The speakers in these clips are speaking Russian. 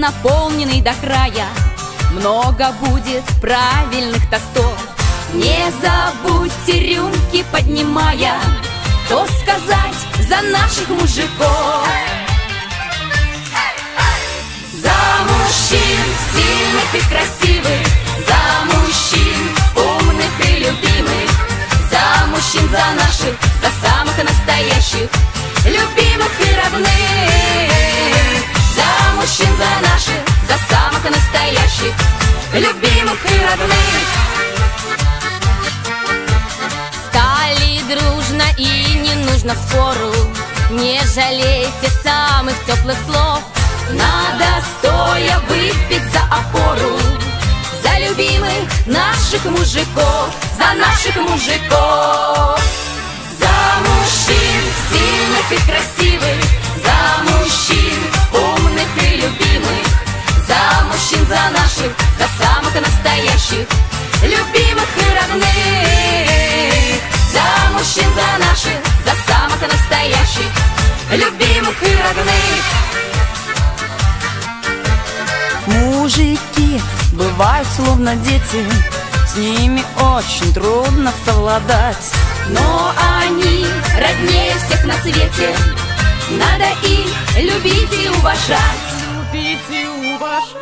наполненный до края. Много будет правильных тостов. Не забудьте рюмки поднимая, то сказать за наших мужиков. За мужчин сильных и красивых, за мужчин умных и любимых, за мужчин, за наших, за самых настоящих, любимых и родных. За мужчин, за наших, за самых настоящих, любимых и родных. Стали дружно и не нужно спору, не жалейте самых теплых слов. Надо стоя выпить за опору, за любимых наших мужиков, за наших мужиков. За мужчин сильных и красивых, за мужчин умных и любимых, за мужчин, за наших, за самых настоящих, любимых и родных. За мужчин, за наших, за самых настоящих, любимых и родных. Мужики бывают словно дети, с ними очень трудно совладать. Но они роднее всех на свете, надо их любить и уважать. Любить и уважать.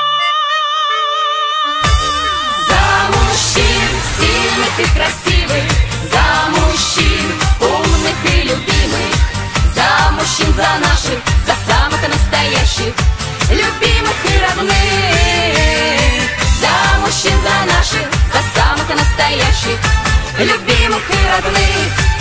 За мужчин сильных и красивых, за мужчин умных и любимых, за мужчин, за наших, за самых настоящих, любимых и родных. За мужчин, за наших, за самых настоящих, любимых и родных.